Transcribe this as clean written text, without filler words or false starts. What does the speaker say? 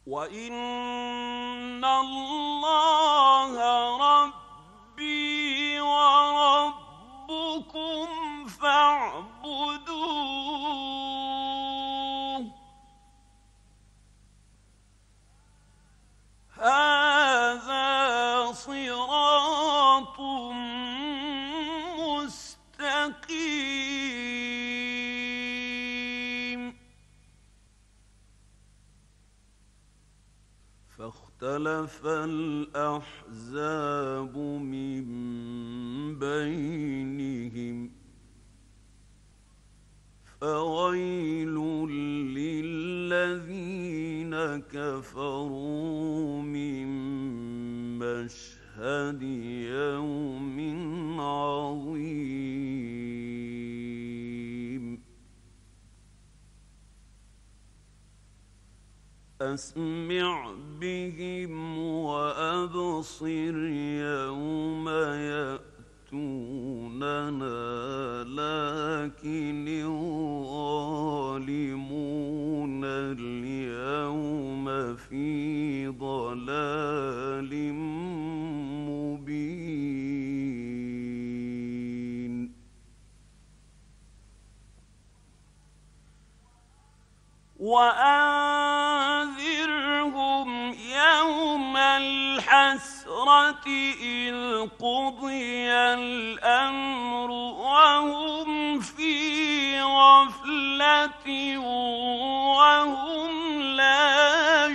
وَإِنَّ اللَّهَ رَبِّي وَرَبُّكُمْ فَاعْبُدُوهُ هَٰذَا صِرَاطٌ مُّسْتَقِيمٌ فاختلف الأحزاب من بينهم فويل للذين كفروا من مشهد يوم عظيم أسمع بهم وأبصر يوم يأتوننا لكن الظالمون اليوم في ضلال مبين وأنذرهم يوم الحسرة إذ قضي الأمر وهم في غفلة وهم لا